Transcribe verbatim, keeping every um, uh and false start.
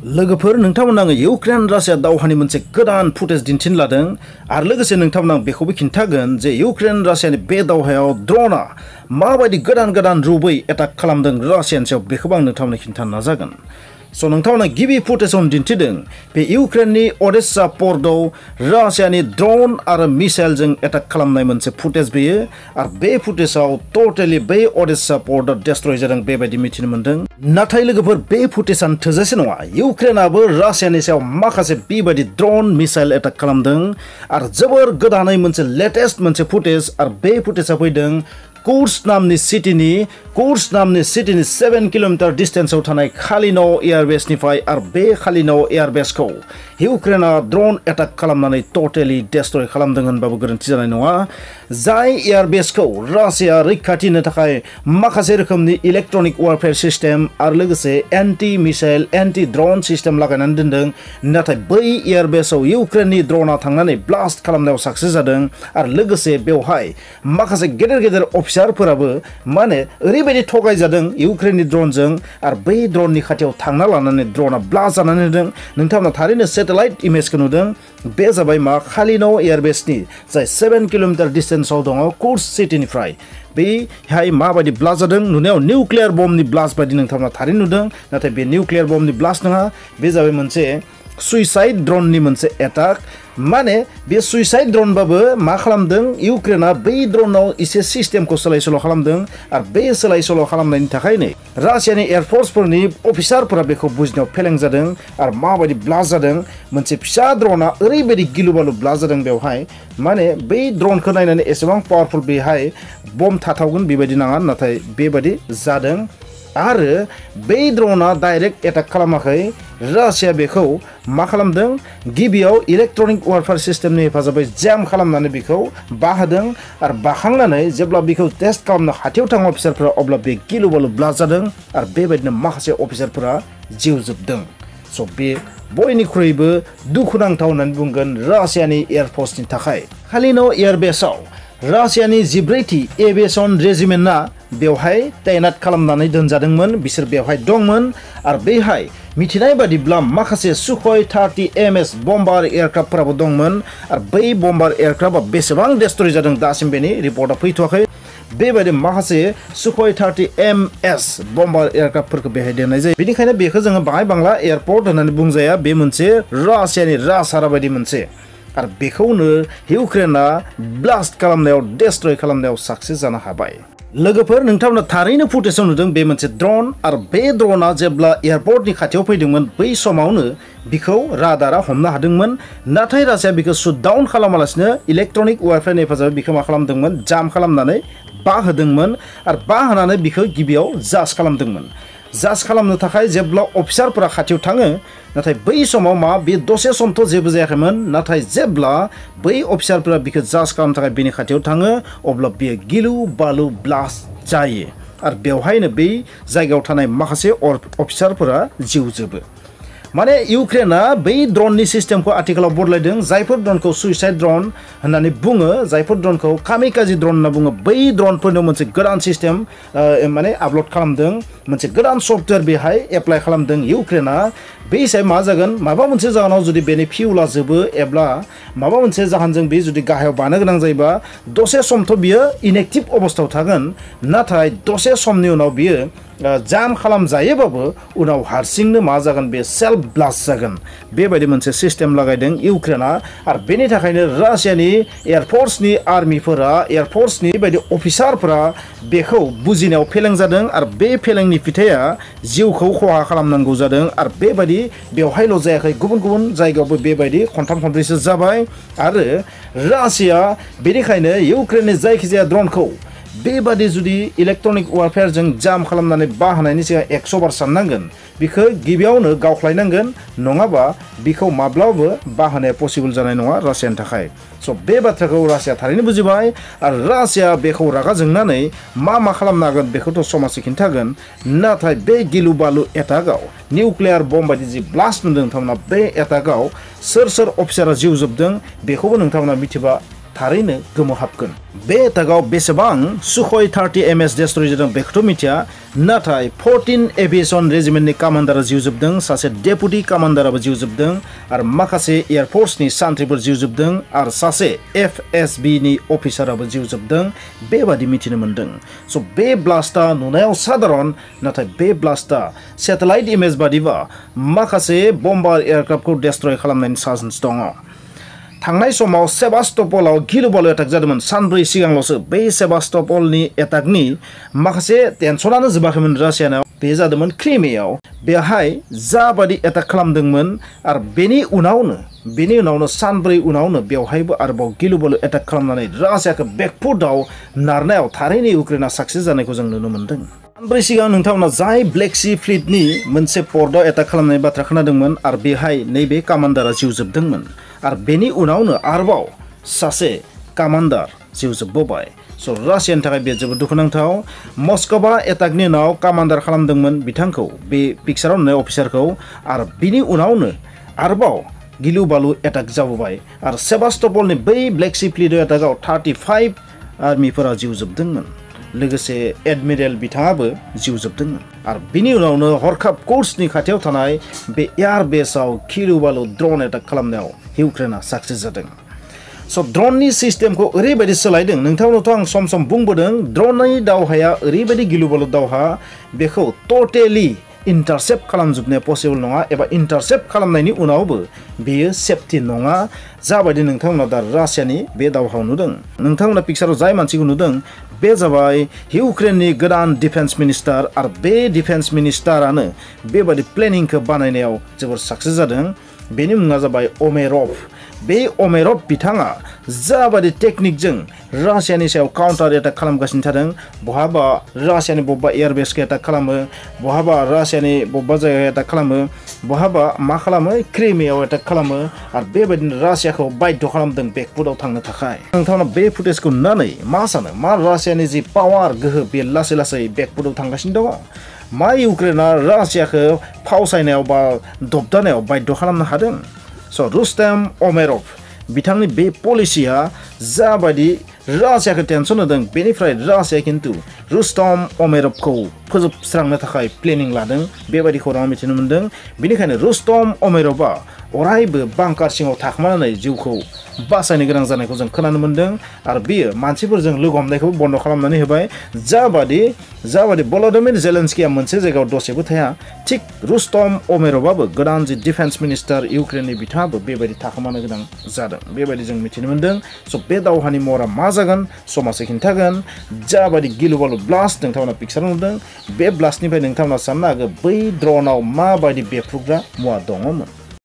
लोगोफोर नोंथांमोन आङो इउक्रेन रासिया दावहानि मोनसे गोदान फुटेज दिन्थिनो लादों आरो लोगोसे नोंथांमोन आं बेखौबो खिन्थागोन जे इउक्रेन रासियानि बे दावहायाव ड्र'नआ माबायदि गोदान गोदान रुबै एटाक खालामदों रासियानि सायाव बेखौबो आं नोंथांमोननो खिन्थानो नाजागोन। स' नोंथांमोना गिबि फुटेजाव दिन्थिदों बे इउक्रेननि अडेसा पर्टआव रासियानि ड्र'न आरो मिसाइलजों एटाक खालामनाय मोनसे फुटेज बेयो आरो बे फुटेजाव टटेलि बै अडेसा पर्टआ डिस्ट्रय जादों बेबायदि मिथिनो मोन्दों। नाथाय लोगोफोर बे फुटेजानो थोजासे नङा। इउक्रेनाबो रासियानि सायाव माखासे बेबायदि ड्र'न मिसाइल एटाक खालामदों आरो जोबोर गोदानै मोनसे लेटेस्ट मोनसे फुटेज आरो बे फुटेजा फैदों कुर्स नामनि सिटीनि कुर्स नामनि सिटीनि सेभेन किलोमिटार डिस्टेन्सआव थानाय खालिनो एयारबेसनिफ्राय आरो बे खालिनो एयारबेसखौ इउक्रेना ड्र'न एटाक खालामनानै टटेलि डिस्ट्रय खालामदों होनबाबो गोरोन्थि जानाय नङा। जाय एयारबेसखौ रासिया रैखाथि होनो थाखाय माखासे रोखोमनि इलेक्ट्रनिक वारफेयार सिस्टेम आरो लोगोसे anti missile anti drone system लागायनानै दोनदों, नाथाय बै एयारबेसआव इउक्रेननि ड्र'ना थांनानै ब्लास्ट खालामनायाव साक्सेस जादों आरो लोगोसे बेवहाय माखासे गेदेर गेदेर अफिसारफोराबो माने ओरैबायदि थगायजादों इउक्रेननि ड्र'नजों आरो बै ड्र'ननि खाथियाव थांना लानानै ड्र'ना ब्लास्ट जानानै होदों। नोंथांमोना थारैनो सेटेलाइट इमेजखौ नुदों। बे जाबाय मा खालिनो एयारबेसनि जाय सेभेन किलोमिटार डिस्टेन्सआव दङ कुर्स सिटीनिफ्राय बेहाय माबायदि ब्लास्ट जादों। नुनायाव निउक्लियार बमनि ब्लास्ट बायदि नोंथांमोना थारैनो नुदों, नाथाय बे निउक्लियार बमनि ब्लास्ट नङा। बे जाबाय मोनसे सुइसाइड ड्र'ननि मोनसे एटाक। माने बे सुइसाइड ड्र'नबाबो मा खालामदों इउक्रेना बै ड्र'नाव एसे सिस्टेमखौ सोलाय सोल' खालामदों आरो बे सोलाय सोल' खालामनायनि थाखायनो रासियानि एयारफोर्सफोरनि अफिसारफोरा बेखौ बुजिनायाव फेलें जादों आरो माबायदि ब्लास्ट जादों। मोनसे फिसा ड्र'ना ओरैबायदि गिलु बालु ब्लास्ट जादों बेवहाय माने बै ड्र'नखौ नायनानै एसेबां पावारफुल बेहाय बम थाथावगोन बेबायदि नाङा, नाथाय बेबायदि जादों। आरो बै ड्र'ना डाइरेक्ट एटाक खालामाखै। रासिया बेखौ मा खालामदों गिबियाव इलेक्ट्रनिक वारफेयार सिस्टेमनि हेफाजाबै जाम खालामनानै बेखौ बाहोदों आरो बाखांनानै जेब्ला बेखौ टेस्ट खालामनो खाथियाव थाङो अफिसारफोरा अब्ला बे गिलु बालु ब्लास्ट जादों आरो बेबायदिनो माखासे अफिसारफोरा जिउ जोबदों। स' बे बयनिख्रुइबो दुखुनांथाव होननानै बुंगोन रासियानि एयारफोर्सनि थाखाय। खालिनो एयारबेसआव रासियानि जिब्रैथि एभिएसन रेजिमेन्टआ बेवहाय तैनात खालामनानै दोनजादोंमोन, बिसोर बेवहाय दंमोन आरो बेहाय मिथिनाय बादिब्ला माखासे सुखय थार्टि एम एस बम्बार एयारक्राफ्टफोराबो दंमोन आरो बै बम्बार एयारक्राफ्टआ बेसेबां डिस्ट्रय जादों दासिम बेनि रिपर्टआ फैथ'वाखै। बेबायदि माखासे सुखय थार्टि एम एस बम्बार एयारक्राफ्टफोरखौ बेहाय दोननाय जायो। बेनिखायनो बेखौ जोङो बाङाय बांला एयारपर्ट होननानै बुंजाया, बे मोनसे रासियानि राजहारा बायदि मोनसे आरो बेखौनो इउक्रेना ब्लास्ट खालामनायाव डिस्ट्रय खालामनायाव साक्सेस जानो हाबाय। लोगोफोर नोंथांमोना थारैनो फुटेजाव नुदों बे मोनसे ड्र'न आरो बे ड्र'ना जेब्ला एयारपर्टनि खाथियाव फैदोंमोन बै समावनो बिखौ रादारा हमनो हादोंमोन, नाथाय रासिया बिखौ शुट डाउन खालामालासिनो इलेक्ट्रनिक वारफेयारनि हेफाजाबै बिखौ मा खालामदोंमोन जाम खालामनानै बाहोदोंमोन आरो बाहोनानै बिखौ गिबियाव जाज खालामदोंमोन। जाज खालामनो थाखाय जेब्ला अफिसारफोरा खाथियाव थाङो, नाथाय बै समाव मा बे दसे समथ' जेबो जायाखैमोन, नाथाय जेब्ला बै अफिसारफोरा बिखौ जाज खालामनो थाखाय बेनि खाथियाव थाङो अब्ला बेयो गिलु बालु ब्लास्ट जायो आरो बेवहायनो बै जायगायाव थानाय माखासे अफिसारफोरा जिउ जोबो। माने इउक्रेना बै ड्र'ननि सिस्टेमखौ आथिखालाव बदलायदों। जायफोर ड्र'नखौ सुइसाइड ड्र'न होननानै बुङो, जायफोर ड्र'नखौ कामिकाजी ड्र'न होनना बुङो, बै ड्र'नफोरनो मोनसे गोदान सिस्टेम माने आपल'ड खालामदों, मोनसे गोदान सफ्टवेयर बेहाय एप्लाइ खालामदों इउक्रेना। बे हिसाबै मा जागोन माबा मोनसे जाहोनाव जुदि बेनि फिउला जोबो एब्ला माबा मोनसे जाहोनजों बे जुदि गाहायाव बानो गोनां जायोबा दसे समथ' बियो इनएक्टिभ अबस्थायाव थागोन, नाथाय दसे समनि उनाव बियो जाम खालामजायोबाबो उनाव हारसिंनो मा जागोन बे सेल्फ ब्लास्ट जागोन। बेबायदि मोनसे सिस्टेम लागायदों इउक्रेना आरो बेनि थाखायनो रासियानि एयारफोर्सनि आर्मिफोरा एयारफोर्सनि बायदि अफिसारफोरा बेखौ बुजिनायाव फेलें जादों आरो बे फेलेंनि फिथाइया जिउखौ खहा खालामनांगौ जादों आरो बेबायदि बेवहायल' जायाखै, गुबुन गुबुन जायगायावबो बेबायदि खनथाम खनब्रैसो जाबाय। आरो रासिया बेनिखायनो इउक्रेननि जायखिजाया ड्र'नखौ बेबादि जुदि इलेक्ट्रनिक वारफेयारजों जाम खालामनानै बाहायनायनि सिगां एकस' बार साननांगोन, बिखौ गिबियावनो गावख्लायनांगोन, नङाबा बिखौ माब्लाबाबो बाहायनाया पसिबल जानाय नङा रासियानि थाखाय। स' बे बाथ्राखौ रासिया थारैनो बुजिबाय आरो रासिया बेखौ रागा जोंनानै मा मा खालामनो हागोन बेखौथ' समाजै खिन्थागोन, नाथाय बे गिलु बालु एटाकआव निउक्लियार बम बायदि जि ब्लास्ट नुदों नोंथांमोना, बे एटाकआव सोर सोर अफिसारा जिउ जोबदों बेखौबो नोंथांमोना मिथिबा थारैनो गोमोहाबगोन। बे एटाकआव बेसेबां सुखय थार्टि एम एस डेस्ट्रय जादों बेखौथ' मिथिया, नाथाय फर्टिन एभिएसन रेजिमेन्टनि कामान्डारा जिउ जोबदों, सासे डेपुटि कामान्डाराबो जिउ जोबदों, आरो माखासे एयारफोर्सनि सान्थ्रिफोर जिउ जोबदों, आरो सासे एफ एस बि नि अफिसाराबो जिउ जोबदों बेबादि मिथिनो मोन्दों। स' बे ब्लास्टआ नुनायाव साधारन, नाथाय बे ब्लास्टआ सेटेलाइट इमेज बादिबा माखासे बम्बार एयारक्राफ्टखौ डेस्ट्रय खालामनायनि चान्स दङ। थांनाय समाव सेबास्ट'पलाव गिलु बालु एटाक जादोंमोन, सानब्रै सिगांल'सो। बे सेबास्ट'पलनि एटाकनि माखासे टेनसनानो जोबाखैमोन रासियानाव। बे जादोंमोन क्रिमियाव। बेहाय जाबादि एटाक खालामदोंमोन, आरो बेनि उनावनो बेनि उनावनो सानब्रै उनावनो बेवहायबो आरोबाव गिलु बालु एटाक खालामनानै रासियाखौ बेकफुटआव नारनायाव थारैनो इउक्रेना साक्सेस जानायखौ जों नुनो मोन्दों। सानब्रै सिगां नोंथांमोना जाय ब्लेक सी फ्लीटनि मोनसे पर्टआव एटाक खालामनाय बाथ्रा खोनादोंमोन, आरो बेहाय नैबे कामान्डारा जिउ जोबदोंमोन, आरो बेनि उनावनो आरोबाव सासे कामान्डार जिउ जोबबावबाय। स' रासियानि थाखाय बे जोबोद दुखुनांथाव। मस्क'वा एटाकनि उनाव कामान्डार खालामदोंमोन बिथांखौ, बे पिक्साराव नुनाय अफिसारखौ, आरो बिनि उनावनो आरोबाव गिलु बालु एटाक जाबोबाय। आरो सेबास्ट'पलनि बै ब्लेक सी फ्लीट एटाकआव थार्टि फाइभ आर्मिफोरा जिउ जोबदोंमोन, लोगोसे एडमिरेल बिथाङाबो जिउ जोबदोंमोन। आरो बिनि उनावनो हरखाब कर्सनि खाथियाव थानाय बे एयारबेसआव गिलु बालु ड्रन एटाक खालामनायाव इउक्रेना साक्सेस जादों। स' ड्रननि सिस्टेमखौ ओरैबायदि सोलायदों, नोंथांमोनथ' आं सम सम बुंबोदों ड्रननि दावहाया ओरैबायदि गिलु बालु दावहा, बेखौ टटेलि इन्टारसेप्ट खालामजोबनाया पसिबल नङा, एबा इन्टारसेप्ट खालामनायनि उनावबो बेयो सेफटि नङा। जाबायदि नोंथांमोना दा रासियानि बे दावहायाव नुदों, नोंथांमोना पिक्साराव जाय मानसिखौ नुदों बे जाबाय इउक्रेननि गोदान डिफेन्स मिनिस्टार, आरो बे डिफेन्स मिनिस्टारानो बेबादि प्लेनिंखौ बानायनायाव जोबोर साक्सेस जादों। बेनि मुङा जाबाय अमेरभ। बे अमेरभ बिथाङा जाबादि टेकनिकजों रासियानि सायाव काउन्टार एटाक खालामगासिनो थादों, बहाबा रासियानि बबेबा एयारबेसखौ एटाक खालामो, बहाबा रासियानि बबेबा जायगायाव एटाक खालामो, बहाबा मा खालामो क्रिमियाव एटाक खालामो, आरो बेबायदिनो रासियाखौ बाध्य खालामदों बेकफुटआव थांनो थाखाय। नोंथांमोना बे फुटेजखौ नुनानै मा सानो? मा रासियानि जि पावार गोहो बे लासै लासै बेकफुटआव थांगासिनो दङ? मा इउक्रेना रासियाखौ फावसायनायाव बा दबदानायाव बाध्य खालामनो हादों? स' रुस्तेम अमेरभ बिथांनि बे पलिसिया जाबायदि रासियाखौ टेनसन होदों, बेनिफ्राय रासिया खिन्थु रुस्तेम अमेरभखौ फोजोबस्रांनो थाखाय प्लेनिं लादों बेबायदि खौरां मिथिनो मोन्दों। बेनिखायनो रुस्तेम अमेरभआ अरायबो बांकार सिङाव थाखोमानानै जिउखौ बासायनो गोनां जानायखौ जों खोनानो मोन्दों, आरो बियो मानसिफोरजों लोगो हमनायखौ बन्द खालामनानै होबाय। जाबादि जाबादि भल'दिमिर जेलेन्स्किया मोनसे जायगायाव दसेबो थाया, थिग रुस्तेम अमेरभआबो गोदान जि डिफेन्स मिनिस्टार इउक्रेननि बिथाङाबो बेबायदि थाखोमानो गोनां जादों बेबायदि जों मिथिनो मोन्दों। स' बे दावहानि महरा मा जागोन समाजो खिन्थागोन। जाबायदि गिलु बालु ब्लास्ट नोंथांमोना पिक्साराव नुदों, बे ब्लास्टनिफ्राय नोंथांमोना साननो हागौ बै ड्रनाव माबायदि बेफ्रुग्रा मुवा दङमोन।